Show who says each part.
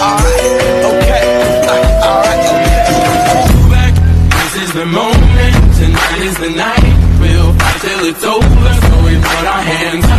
Speaker 1: This is the moment, tonight is the night. We'll fight till it's over, so we put our hands